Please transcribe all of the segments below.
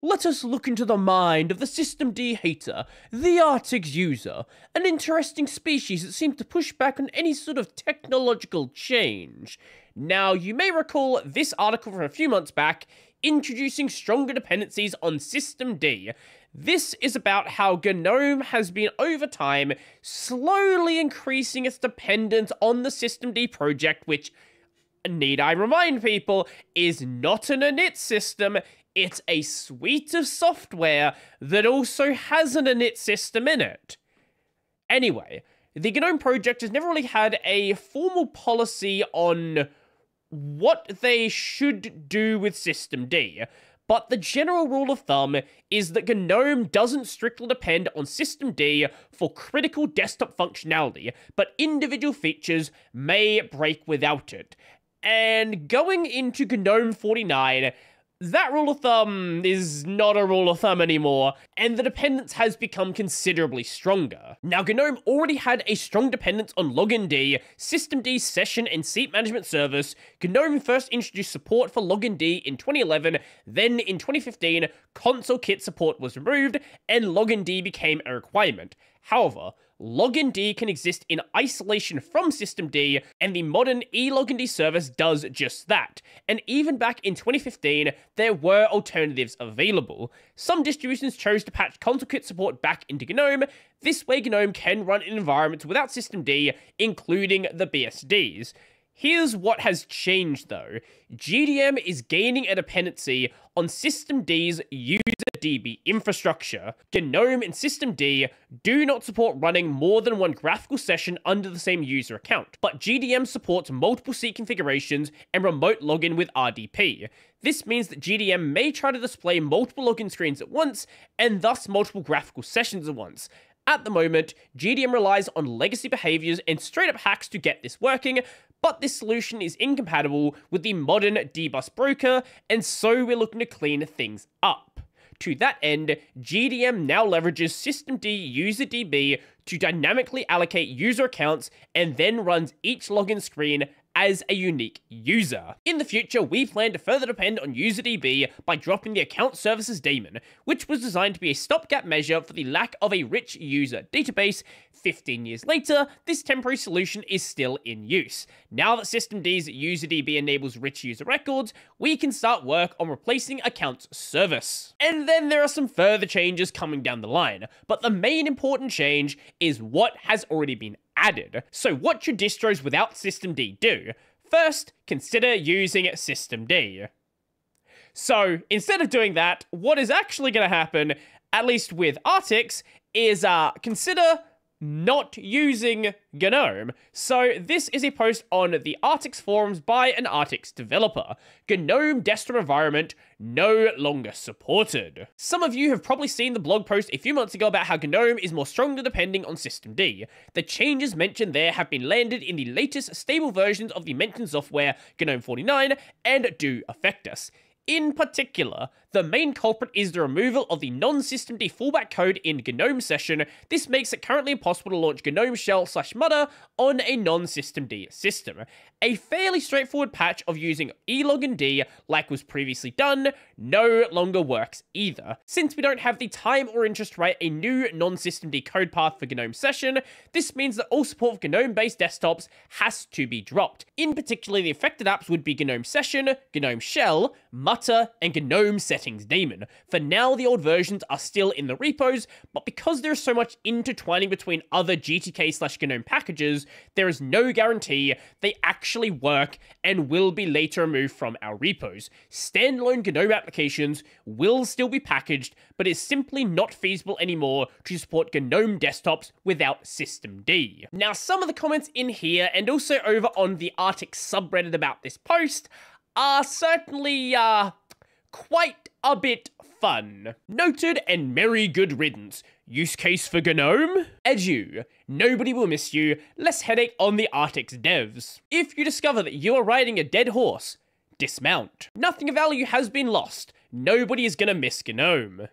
Let us look into the mind of the systemd hater, the Arctic's user, an interesting species that seems to push back on any sort of technological change. Now, you may recall this article from a few months back, introducing stronger dependencies on systemd. This is about how GNOME has been, over time, slowly increasing its dependence on the systemd project, which, need I remind people, is not an init system. It's a suite of software that also has an init system in it. Anyway, the GNOME project has never really had a formal policy on what they should do with systemd, but the general rule of thumb is that GNOME doesn't strictly depend on systemd for critical desktop functionality, but individual features may break without it. And going into GNOME 49, that rule of thumb is not a rule of thumb anymore, and the dependence has become considerably stronger. Now, GNOME already had a strong dependence on lognd, systemd session and seat management service. GNOME first introduced support for lognd in 2011, then in 2015, console kit support was removed, and lognd became a requirement. However, lognd can exist in isolation from systemd, and the modern elognd service does just that. And even back in 2015, there were alternatives available. Some distributions chose to patch console kit support back into GNOME. This way, GNOME can run in environments without systemd, including the BSDs. Here's what has changed though. GDM is gaining a dependency on systemd's userdb infrastructure. GNOME and systemd do not support running more than one graphical session under the same user account, but GDM supports multiple seat configurations and remote login with RDP. This means that GDM may try to display multiple login screens at once, and thus multiple graphical sessions at once. At the moment, GDM relies on legacy behaviors and straight-up hacks to get this working, but this solution is incompatible with the modern dbus broker, and so we're looking to clean things up. To that end, GDM now leverages systemd userdb to dynamically allocate user accounts and then runs each login screen as a unique user. In the future, we plan to further depend on userdb by dropping the account services daemon, which was designed to be a stopgap measure for the lack of a rich user database. 15 years later, this temporary solution is still in use. Now that systemd's userdb enables rich user records, we can start work on replacing accounts service. And then there are some further changes coming down the line, but the main important change is what has already been added. So what should distros without systemd do? First, consider using systemd. So instead of doing that, what is actually going to happen, at least with Arctics, is consider not using GNOME. So this is a post on the Arctics forums by an Arctics developer. GNOME desktop environment no longer supported. Some of you have probably seen the blog post a few months ago about how GNOME is more strongly depending on systemd. The changes mentioned there have been landed in the latest stable versions of the mentioned software, GNOME 49, and do affect us. In particular, the main culprit is the removal of the non-systemd fallback code in GNOME session. This makes it currently impossible to launch GNOME shell/mutter on a non-systemd system. A fairly straightforward patch of using elognd, like was previously done, no longer works either. Since we don't have the time or interest to write a new non-systemd code path for GNOME session, this means that all support for GNOME-based desktops has to be dropped. In particular, the affected apps would be GNOME session, GNOME shell, mutter, and GNOME settings daemon. For now, the old versions are still in the repos, but because there is so much intertwining between other GTK/GNOME packages, there is no guarantee they actually work and will be later removed from our repos. Standalone GNOME applications will still be packaged, but it's simply not feasible anymore to support GNOME desktops without systemd. Now, some of the comments in here, and also over on the Arctic subreddit about this post, are certainly, quite a bit fun. Noted and merry good riddance. Use case for GNOME? Adieu. Nobody will miss you. Less headache on the Arctic's devs. If you discover that you are riding a dead horse, dismount. Nothing of value has been lost. Nobody is gonna miss GNOME.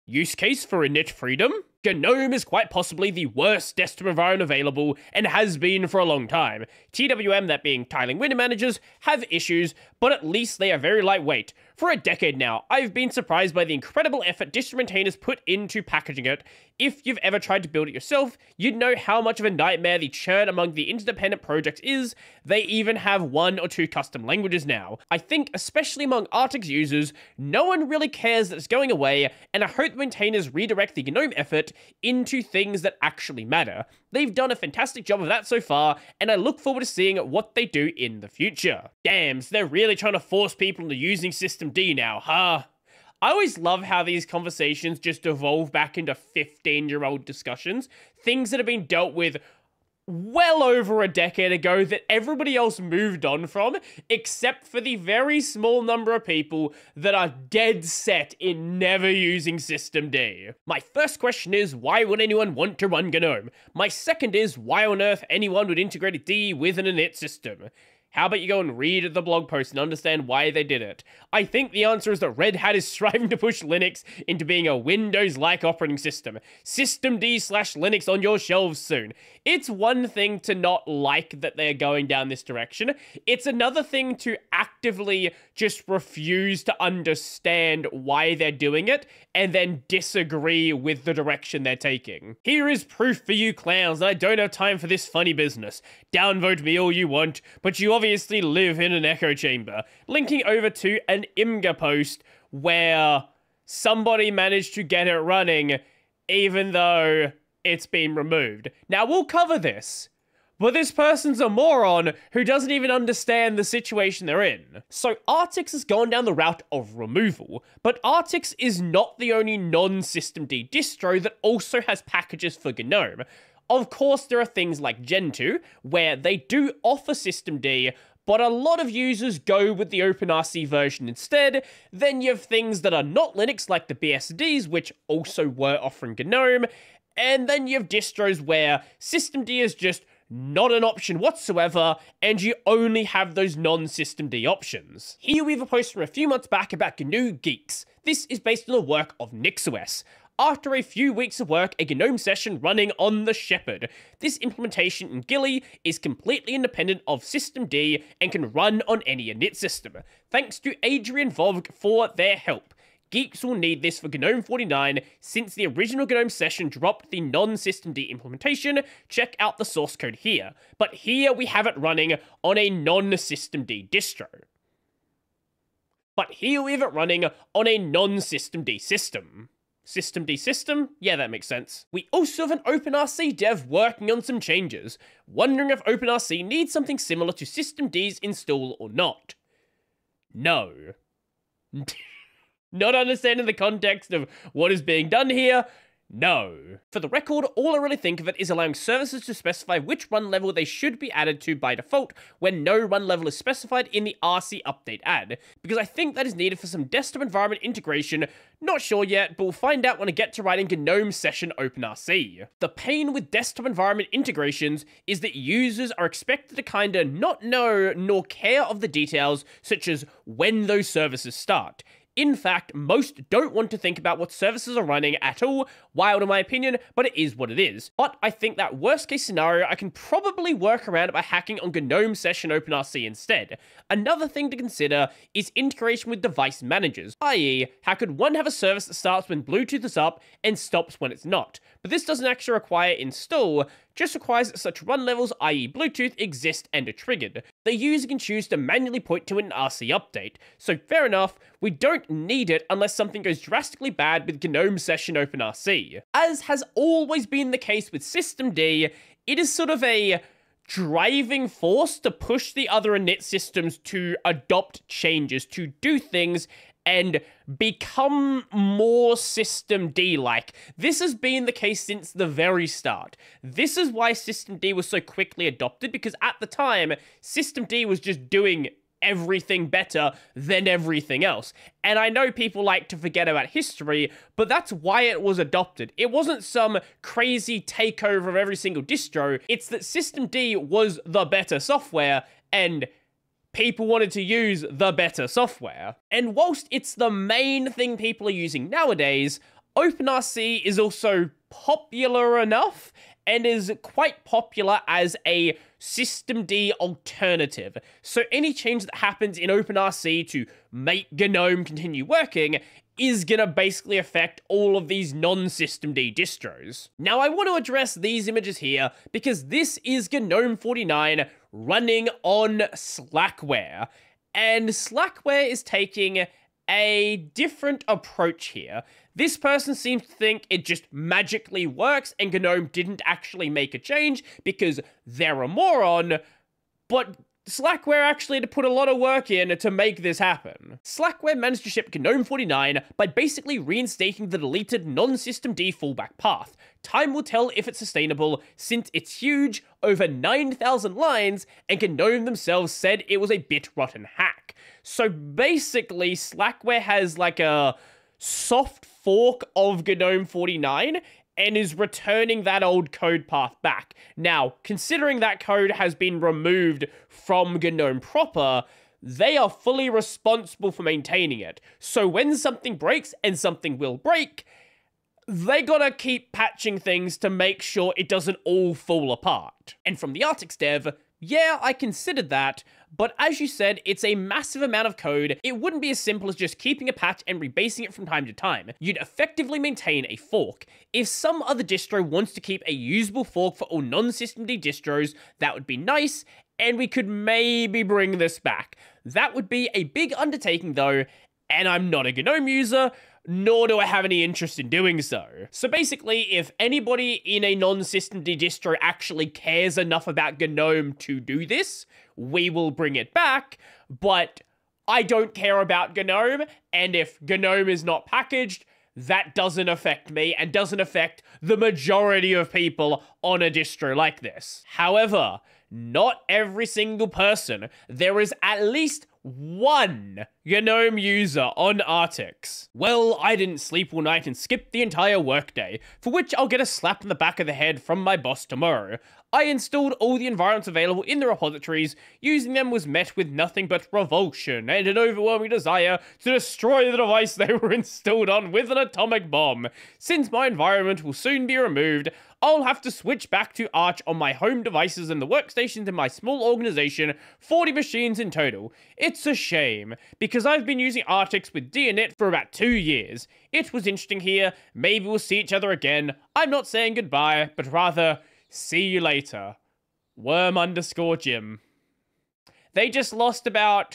Use case for init freedom? GNOME is quite possibly the worst desktop environment available and has been for a long time. TWM, that being tiling window managers, have issues, but at least they are very lightweight. For a decade now, I've been surprised by the incredible effort distro maintainers put into packaging it. If you've ever tried to build it yourself, you'd know how much of a nightmare the churn among the interdependent projects is. They even have 1 or 2 custom languages now. I think, especially among Artix users, no one really cares that it's going away, and I hope the maintainers redirect the GNOME effort into things that actually matter. They've done a fantastic job of that so far, and I look forward to seeing what they do in the future. Damn, so they're really trying to force people into using systemd now, huh? I always love how these conversations just evolve back into 15-year-old discussions, things that have been dealt with well over a decade ago that everybody else moved on from, except for the very small number of people that are dead set in never using systemd. My first question is, why would anyone want to run GNOME? My second is, why on earth anyone would integrate a D with an init system? How about you go and read the blog post and understand why they did it? I think the answer is that Red Hat is striving to push Linux into being a Windows-like operating system. Systemd/Linux on your shelves soon. It's one thing to not like that they're going down this direction. It's another thing to actively just refuse to understand why they're doing it and then disagree with the direction they're taking. Here is proof for you clowns, and I don't have time for this funny business. Downvote me all you want, but you obviously live in an echo chamber. Linking over to an IMGA post where somebody managed to get it running even though it's been removed. Now, we'll cover this, but this person's a moron who doesn't even understand the situation they're in. So Artix has gone down the route of removal, but Artix is not the only non-systemd distro that also has packages for GNOME. Of course, there are things like Gentoo, where they do offer systemd, but a lot of users go with the OpenRC version instead. Then you have things that are not Linux, like the BSDs, which also were offering GNOME. And then you have distros where systemd is just not an option whatsoever, and you only have those non-systemd options. Here we have a post from a few months back about GNU Geeks. This is based on the work of NixOS. After a few weeks of work, a GNOME session running on the Shepherd. This implementation in Gilly is completely independent of systemd and can run on any init system. Thanks to Adrian Vovg for their help. Geeks will need this for GNOME 49 since the original GNOME session dropped the non-systemd implementation. Check out the source code here. But here we have it running on a non-systemd distro. Systemd system? Yeah, that makes sense. We also have an OpenRC dev working on some changes, wondering if OpenRC needs something similar to systemd's install or not. No. Not understanding the context of what is being done here. No. For the record, all I really think of it is allowing services to specify which run level they should be added to by default when no run level is specified in the RC update add, because I think that is needed for some desktop environment integration. Not sure yet, but we'll find out when I get to writing GNOME session OpenRC. The pain with desktop environment integrations is that users are expected to kinda not know nor care of the details, such as when those services start. In fact, most don't want to think about what services are running at all, wild in my opinion, but it is what it is. But I think that worst case scenario, I can probably work around it by hacking on GNOME session OpenRC instead. Another thing to consider is integration with device managers, i.e. how could one have a service that starts when Bluetooth is up and stops when it's not? But this doesn't actually require install, just requires that such run levels, i.e. Bluetooth, exist and are triggered. The user can choose to manually point to an RC update, so fair enough, we don't need it unless something goes drastically bad with GNOME session OpenRC. As has always been the case with systemd, it is sort of a driving force to push the other init systems to adopt changes, to do things and become more systemd-like. This has been the case since the very start. This is why systemd was so quickly adopted, because at the time, systemd was just doing everything better than everything else. And I know people like to forget about history, but that's why it was adopted. It wasn't some crazy takeover of every single distro. It's that systemd was the better software, and people wanted to use the better software. And whilst it's the main thing people are using nowadays, OpenRC is also popular enough and is quite popular as a systemd alternative. So any change that happens in OpenRC to make GNOME continue working is gonna basically affect all of these non-systemd distros. Now I want to address these images here because this is GNOME 49 running on Slackware, and Slackware is taking a different approach here. This person seems to think it just magically works and GNOME didn't actually make a change because they're a moron, but Slackware actually had to put a lot of work in to make this happen. Slackware managed to ship GNOME 49 by basically reinstating the deleted non-systemd fallback path. Time will tell if it's sustainable, since it's huge, over 9,000 lines, and GNOME themselves said it was a bit rotten hack. So basically, Slackware has like a soft fork of GNOME 49, and is returning that old code path back. Now, considering that code has been removed from GNOME proper, they are fully responsible for maintaining it. So when something breaks, and something will break, they gotta keep patching things to make sure it doesn't all fall apart. And from the Artix dev, yeah, I considered that, but as you said, it's a massive amount of code. It wouldn't be as simple as just keeping a patch and rebasing it from time to time. You'd effectively maintain a fork. If some other distro wants to keep a usable fork for all non-systemd distros, that would be nice, and we could maybe bring this back. That would be a big undertaking though, and I'm not a GNOME user, nor do I have any interest in doing so. So basically, if anybody in a non-systemd distro actually cares enough about GNOME to do this, we will bring it back, but I don't care about GNOME, and if GNOME is not packaged, that doesn't affect me and doesn't affect the majority of people on a distro like this. However, not every single person. There is at least one GNOME user on Artix. Well, I didn't sleep all night and skipped the entire workday, for which I'll get a slap in the back of the head from my boss tomorrow. I installed all the environments available in the repositories. Using them was met with nothing but revulsion and an overwhelming desire to destroy the device they were installed on with an atomic bomb. Since my environment will soon be removed, I'll have to switch back to Arch on my home devices and the workstations in my small organization, 40 machines in total. It's a shame, because I've been using Artix with DNet for about 2 years. It was interesting here, maybe we'll see each other again. I'm not saying goodbye, but rather, see you later. Worm_Jim. They just lost about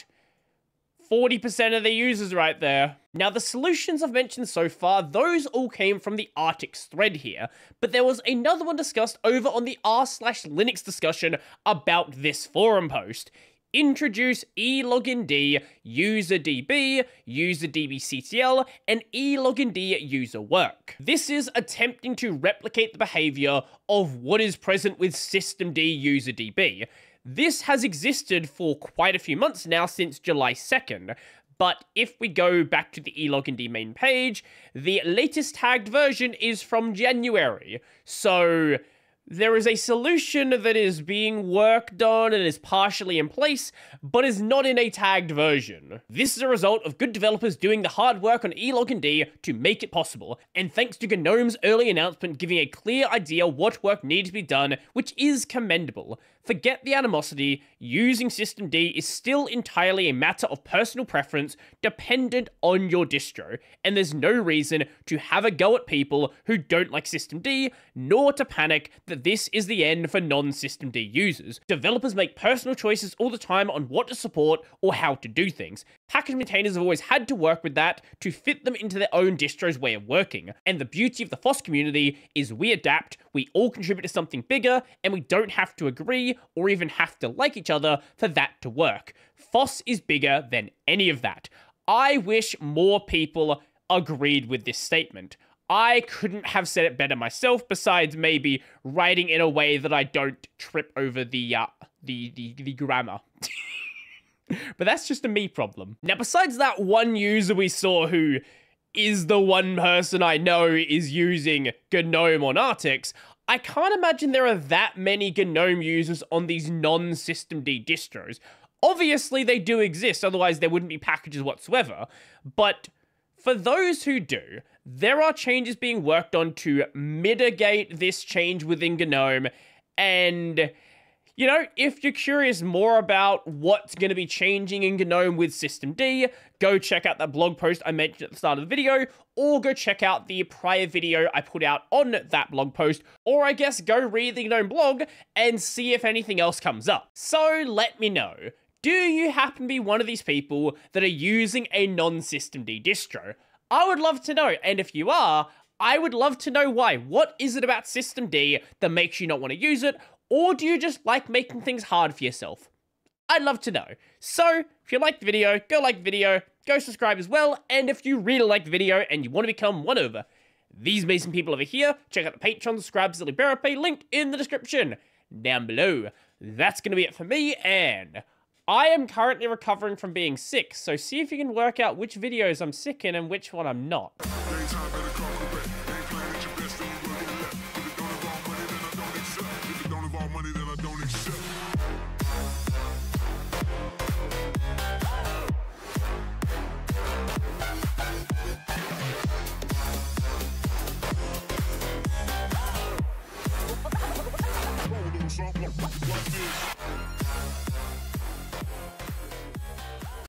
40% of their users right there. Now, the solutions I've mentioned so far, those all came from the Artix thread here, but there was another one discussed over on the r/Linux discussion about this forum post. Introduce eLogInD, UserDB, UserDBCTL, and eLogInD user work. This is attempting to replicate the behavior of what is present with systemd UserDB. This has existed for quite a few months now, since July 2nd, but if we go back to the eLogInD main page, the latest tagged version is from January, so there is a solution that is being worked on and is partially in place, but is not in a tagged version. This is a result of good developers doing the hard work on eLogInD to make it possible, and thanks to GNOME's early announcement giving a clear idea what work needs to be done, which is commendable. Forget the animosity, using systemd is still entirely a matter of personal preference dependent on your distro, and there's no reason to have a go at people who don't like systemd, nor to panic that this is the end for non-systemd users. Developers make personal choices all the time on what to support or how to do things. Package maintainers have always had to work with that to fit them into their own distro's way of working, and the beauty of the FOSS community is we adapt, we all contribute to something bigger, and we don't have to agree or even have to like each other for that to work. FOSS is bigger than any of that. I wish more people agreed with this statement. I couldn't have said it better myself, besides maybe writing in a way that I don't trip over the grammar. But that's just a me problem. Now, besides that one user we saw who is the one person I know is using GNOME on Artix, I can't imagine there are that many GNOME users on these non-systemd distros. Obviously, they do exist, otherwise there wouldn't be packages whatsoever, but For those who do, there are changes being worked on to mitigate this change within GNOME, and you know, if you're curious more about what's going to be changing in GNOME with systemd, go check out that blog post I mentioned at the start of the video, or go check out the prior video I put out on that blog post, or I guess go read the GNOME blog and see if anything else comes up. So let me know, do you happen to be one of these people that are using a non-systemd distro? I would love to know, and if you are, I would love to know why. What is it about systemd that makes you not want to use it? Or do you just like making things hard for yourself? I'd love to know. So, if you liked the video, go like the video, go subscribe as well, and if you really like the video and you want to become one of these amazing people over here, check out the Patreon, subscribe, Silly Bearer Pay, linked in the description down below. That's going to be it for me, and I am currently recovering from being sick, so see if you can work out which videos I'm sick in and which one I'm not. Like this.